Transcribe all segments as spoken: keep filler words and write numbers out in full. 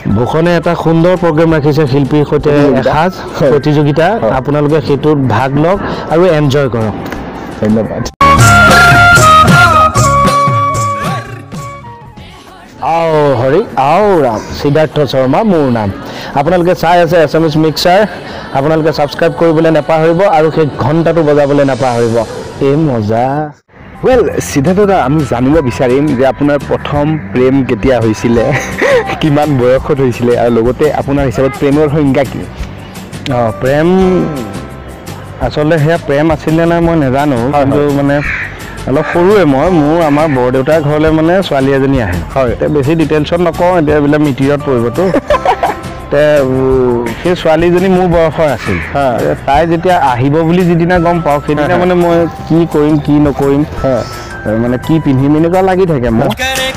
ভূষণে এটা সুন্দৰ প্ৰগ্ৰেম ৰাখিছে শিল্পীৰ সৈতে এসাজ প্ৰতিযোগিতা আপোনালোকে সেইটোত ভাগ লওক আৰু এনজয় কৰক ধন্যবাদ আও হৰি আও ৰাম সিদ্ধাৰ্থ শৰ্মা মোৰ নাম আপোনালোকে চাই আছে এছএমএছ মিক্সাৰ আপোনালোকে সাবস্ক্ৰাইব কৰিবলৈ নাপাহৰিব আৰু সেই ঘণ্টাটো বজাবলৈ নাপাহৰিব এই মজা ওয়েল সিদ্ধাৰ্থ দা আমি জানিব বিচাৰিম যে আপোনাৰ প্ৰথম প্ৰেম কেতিয়া হৈছিলে কিমান বয়সত হৈছিলে আৰু লগতে আপোনাৰ হিচাপত প্ৰেমৰ সংজ্ঞা কি অঁ প্ৰেম আচলতে সেয়া প্ৰেম আছিলে নাই মই নাজানো কিন্তু মানে অলপ সৰুৱে মই মোৰ আমাৰ বৰদেউতাৰ ঘৰলৈ মানে ছোৱালী এজনী আহে হয় এতিয়া বেছি ডিটেইলছত নকওঁ এতিয়া এইবিলাক মিটিৰত পৰিবতো তে সেই ছোৱালীজনী মোৰ বয়সৰ আছিল তাই যেতিয়া আহিব বুলি যিদিনা গম পাওঁ সেইদিনা মানে মই কি কৰিম কি নকৰিম মানে কি পিন্ধিম এনেকুৱা লাগি থাকে মোক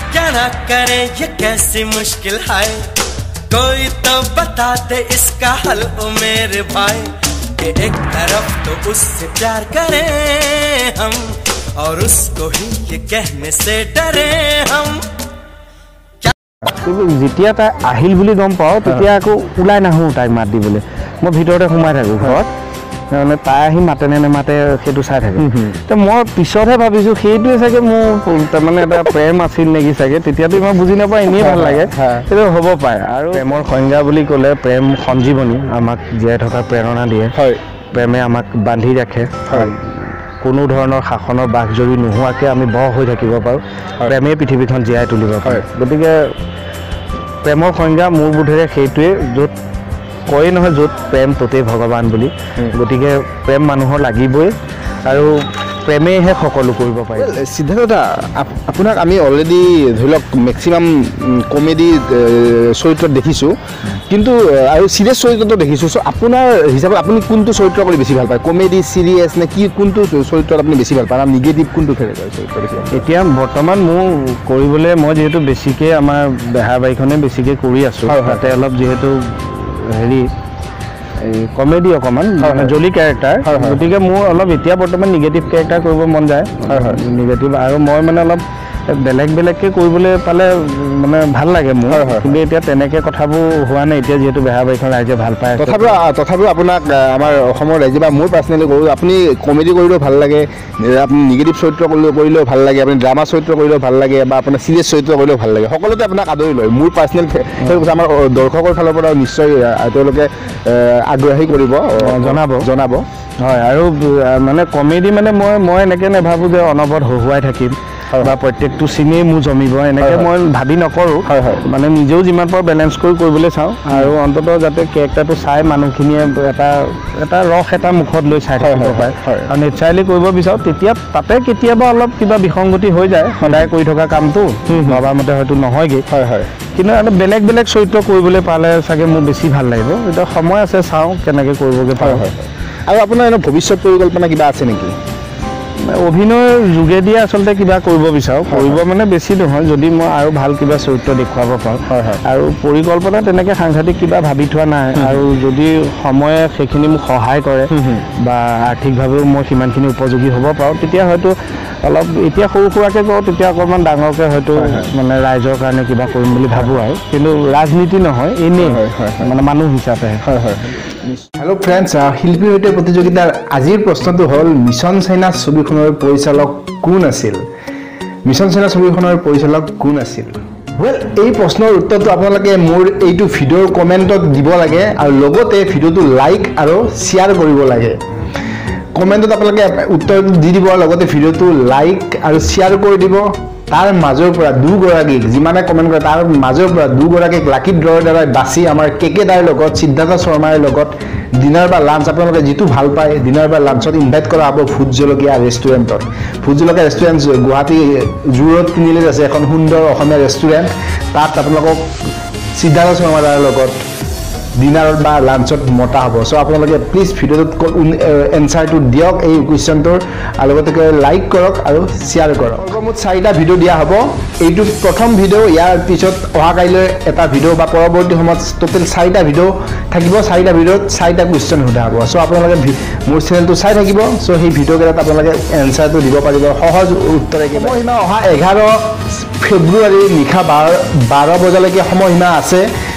एक तरफ तो उससे प्यार करें हम और उसको ही ये कहने से डरे हम যেতিয়া তাই আহিল বুলি গম পাওঁ তেতিয়া আকৌ ওলাই নাহোঁ তাইক মাত দিবলৈ মই ভিতৰতে সোমাই থাকোঁ ঘৰত মানে তাই আহি মাতে নে নেমাতে সেইটো চাই থাকে তো মই পিছতহে ভাবিছোঁ সেইটোৱে চাগে মোৰ তাৰমানে এটা প্ৰেম আছিল নেকি চাগে তেতিয়াতো ইমান বুজি নাপাওঁ এনেই ভাল লাগে সেইটো হ'ব পাৰে আৰু প্ৰেমৰ সংজ্ঞা বুলি ক'লে প্ৰেম সঞ্জীৱনী আমাক জীয়াই থকাৰ প্ৰেৰণা দিয়ে হয় প্ৰেমে আমাক বান্ধি ৰাখে কোনো ধৰণৰ শাসনৰ বাঘ জৰি নোহোৱাকৈ আমি বৰ হৈ থাকিব পাৰোঁ প্ৰেমেই পৃথিৱীখন জীয়াই তুলিব পাৰে গতিকে প্ৰেমৰ সংজ্ঞা মোৰ বোধেৰে সেইটোৱে য'ত কয় নহয় য'ত প্ৰেম ততেই ভগৱান বুলি গতিকে প্ৰেম মানুহৰ লাগিবই আৰু প্ৰেমেহে সকলো কৰিব পাৰে সিদ্ধাৰ্থ দা আপোনাক আমি অলৰেডি ধৰি লওক মেক্সিমাম কমেডি চৰিত্ৰত দেখিছোঁ কিন্তু আৰু চিৰিয়াছ চৰিত্ৰতো দেখিছোঁ চ' আপোনাৰ হিচাপত আপুনি কোনটো চৰিত্ৰ কৰি বেছি ভাল পায় কমেডি চিৰিয়াছ নে কি কোনটো চৰিত্ৰত আপুনি বেছি ভাল পায় আৰু নিগেটিভ কোনটো কেৰেক্টাৰ চৰিত্ৰ বেছি এতিয়া বৰ্তমান মোৰ কৰিবলৈ মই যিহেতু বেছিকৈ আমাৰ বেহাৰবাৰীখনে বেছিকৈ কৰি আছোঁ তাতে অলপ যিহেতু হেৰি এই কমেডি অকণমান জলি কেৰেক্টাৰ গতিকে মোৰ অলপ এতিয়া বৰ্তমান নিগেটিভ কেৰেক্টাৰ কৰিব মন যায় নিগেটিভ আৰু মই মানে অলপ বেলেগ বেলেগকৈ কৰিবলৈ পালে মানে ভাল লাগে মোৰ কিন্তু এতিয়া তেনেকৈ কথাবোৰ হোৱা নাই এতিয়া যিহেতু বেহাৰবাৰীখন ৰাইজে ভাল পায় তথাপিও তথাপিও আপোনাক আমাৰ অসমৰ ৰাইজে বা মোৰ পাৰ্চনেলি কৰোঁ আপুনি কমেডি কৰিলেও ভাল লাগে আপুনি নিগেটিভ চৰিত্ৰ কৰিলেও কৰিলেও ভাল লাগে আপুনি ড্ৰামা চৰিত্ৰ কৰিলেও ভাল লাগে বা আপোনাৰ চিৰিয়াছ চৰিত্ৰ কৰিলেও ভাল লাগে সকলোতে আপোনাক আদৰি লয় মোৰ পাৰ্চনেল আমাৰ দৰ্শকৰ ফালৰ পৰাও নিশ্চয় তেওঁলোকে আগ্ৰহী কৰিব জনাব জনাব হয় আৰু মানে কমেডি মানে মই মই এনেকৈ নাভাবোঁ যে অনবৰত হহুৱাই থাকিম বা প্ৰত্যেকটো চিনেই মোৰ জমিব এনেকৈ মই ভাবি নকৰোঁ মানে নিজেও যিমান পাৰোঁ বেলেঞ্চ কৰি কৰিবলৈ চাওঁ আৰু অন্ততঃ যাতে কেৰেক্টাৰটো চাই মানুহখিনিয়ে এটা এটা ৰস এটা মুখত লৈ চাই থাকিব পাৰে আৰু নেচাৰেলি কৰিব বিচাৰোঁ তেতিয়া তাতে কেতিয়াবা অলপ কিবা বিসংগতি হৈ যায় সদায় কৰি থকা কামটো ভবামতে হয়তো নহয়গৈ হয় হয় কিন্তু এটা বেলেগ বেলেগ চৰিত্ৰ কৰিবলৈ পালে চাগে মোৰ বেছি ভাল লাগিব এতিয়া সময় আছে চাওঁ কেনেকৈ কৰিবগৈ পাৰোঁ হয় আৰু আপোনাৰ এনে ভৱিষ্যত পৰিকল্পনা কিবা আছে নেকি অভিনয়ৰ যোগেদি আচলতে কিবা কৰিব বিচাৰোঁ কৰিব মানে বেছি নহয় যদি মই আৰু ভাল কিবা চৰিত্ৰ দেখুৱাব পাৰোঁ আৰু পৰিকল্পনা তেনেকৈ সাংঘাতিক কিবা ভাবি থোৱা নাই আৰু যদি সময়ে সেইখিনি মোক সহায় কৰে বা আৰ্থিকভাৱেও মই সিমানখিনি উপযোগী হ'ব পাৰোঁ তেতিয়া হয়তো অলপ এতিয়া সৰু সুৰাকৈ কওঁ তেতিয়া অকণমান ডাঙৰকৈ হয়তো মানে ৰাইজৰ কাৰণে কিবা কৰিম বুলি ভাবোঁ আৰু কিন্তু ৰাজনীতি নহয় এনেই মানে মানুহ হিচাপে হয় হয় হেল্ল' ফ্ৰেণ্ডছ শিল্পীৰ সৈতে প্ৰতিযোগিতাৰ আজিৰ প্ৰশ্নটো হ'ল মিছন চাইনা ছবিখনৰ পৰিচালক কোন আছিল মিছন চাইনা ছবিখনৰ পৰিচালক কোন আছিল ৱেল এই প্ৰশ্নৰ উত্তৰটো আপোনালোকে মোৰ এইটো ভিডিঅ'ৰ কমেণ্টত দিব লাগে আৰু লগতে ভিডিঅ'টো লাইক আৰু শ্বেয়াৰ কৰিব লাগে কমেণ্টত আপোনালোকে উত্তৰটো দি দিব লগতে ভিডিঅ'টো লাইক আৰু শ্বেয়াৰ কৰি দিব তাৰ মাজৰ পৰা দুগৰাকীক যিমানে কমেণ্ট কৰে তাৰ মাজৰ পৰা দুগৰাকীক লাকি ড্ৰৰ দ্বাৰা বাছি আমাৰ কেকে দাৰ লগত সিদ্ধাৰ্থ শৰ্মাৰ লগত ডিনাৰ বা লাঞ্চ আপোনালোকে যিটো ভাল পায় ডিনাৰ বা লাঞ্চত ইনভাইট কৰা হ'ব ভোট জলকীয়া ৰেষ্টুৰেণ্টত ভোট জলকীয়া ৰেষ্টুৰেণ্ট গুৱাহাটী জু ৰোড তিনিআলিত আছে এখন সুন্দৰ অসমীয়া ৰেষ্টুৰেণ্ট তাত আপোনালোকক সিদ্ধাৰ্থ শৰ্মা দাৰ লগত ডিনাৰত বা লাঞ্চত মতা হ'ব চ' আপোনালোকে প্লিজ ভিডিঅ'টোত এনচাৰটো দিয়ক এই কুৱেশ্যনটোৰ আৰু লগতে লাইক কৰক আৰু শ্বেয়াৰ কৰক মুঠ চাৰিটা ভিডিঅ' দিয়া হ'ব এইটো প্ৰথম ভিডিঅ' ইয়াৰ পিছত অহা কাইলৈ এটা ভিডিঅ' বা পৰৱৰ্তী সময়ত টোটেল চাৰিটা ভিডিঅ' থাকিব চাৰিটা ভিডিঅ'ত চাৰিটা কুৱেশ্যন সোধা হ'ব চ' আপোনালোকে মোৰ চেনেলটো চাই থাকিব চ' সেই ভিডিঅ'কেইটাত আপোনালোকে এনচাৰটো দিব পাৰিব সহজ উত্তৰেৰে সময়সীমা অহা এঘাৰ ফেব্ৰুৱাৰী নিশা বাৰ বাৰ বজালৈকে সময়সীমা আছে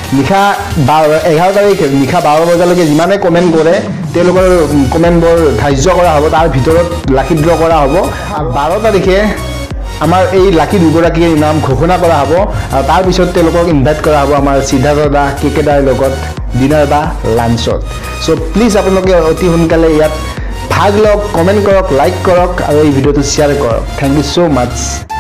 নিশা এঘাৰ তাৰিখ নিশা বাৰ বজালৈকে যিমানে কমেণ্ট কৰে তেওঁলোকৰ কমেণ্টবোৰ ধাৰ্য কৰা হ'ব তাৰ ভিতৰত লাকি ড্ৰ কৰা হ'ব আৰু বাৰ তাৰিখে আমাৰ এই লাকি দুগৰাকীৰ নাম ঘোষণা কৰা হ'ব আৰু তাৰপিছত তেওঁলোকক ইনভাইট কৰা হ'ব আমাৰ সিদ্ধাৰ্থ দা কেকে দাৰ লগত ডিনাৰ বা লাঞ্চত চ' প্লিজ আপোনালোকে অতি সোনকালে ইয়াত ভাগ লওক কমেণ্ট কৰক লাইক কৰক আৰু এই ভিডিঅ'টো শ্বেয়াৰ কৰক থেংক ইউ ছ' মাছ